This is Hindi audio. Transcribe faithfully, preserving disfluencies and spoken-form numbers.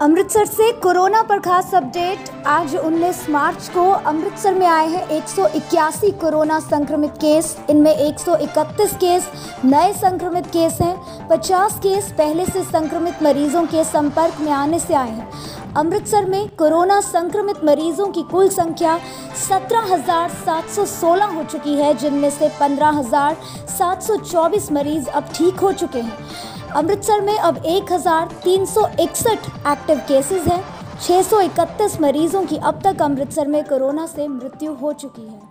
अमृतसर से कोरोना पर खास अपडेट। आज उन्नीस मार्च को अमृतसर में आए हैं एक सौ इक्यासी कोरोना संक्रमित केस। इनमें एक सौ इकतीस केस नए संक्रमित केस हैं। पचास केस पहले से संक्रमित मरीजों के संपर्क में आने से आए हैं। अमृतसर में कोरोना संक्रमित मरीजों की कुल संख्या सत्रह हजार सात सौ सोलह हो चुकी है, जिनमें से पंद्रह हजार सात सौ चौबीस मरीज अब ठीक हो चुके हैं। अमृतसर में अब एक हजार तीन सौ इकसठ एक्टिव केसेस हैं। छह सौ इकतीस मरीजों की अब तक अमृतसर में कोरोना से मृत्यु हो चुकी है।